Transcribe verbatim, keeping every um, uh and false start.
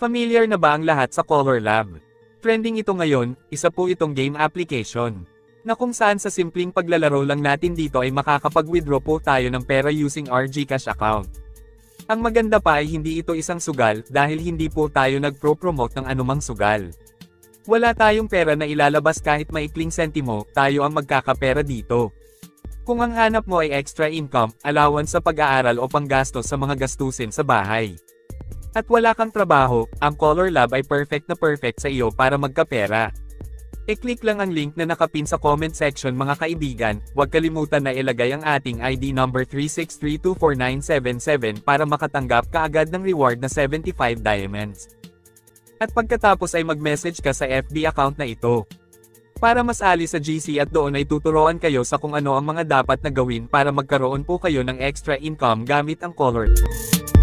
Familiar na ba ang lahat sa Color Lab? Trending ito ngayon, isa po itong game application, na kung saan sa simpleng paglalaro lang natin dito ay makakapag-withdraw po tayo ng pera using our GCash account. Ang maganda pa ay hindi ito isang sugal dahil hindi po tayo nagpro-promote ng anumang sugal. Wala tayong pera na ilalabas kahit maikling sentimo, tayo ang magkakapera dito. Kung ang hanap mo ay extra income, allowance sa pag-aaral o panggastos sa mga gastusin sa bahay, at wala kang trabaho, ang Color Lab ay perfect na perfect sa iyo para magkapera. I-click lang ang link na nakapin sa comment section mga kaibigan, huwag kalimutan na ilagay ang ating I D number three six three two four nine seven seven para makatanggap kaagad ng reward na seventy-five diamonds. At pagkatapos ay mag-message ka sa F B account na ito, para masali sa G C at doon ay tuturuan kayo sa kung ano ang mga dapat na gawin para magkaroon po kayo ng extra income gamit ang Color.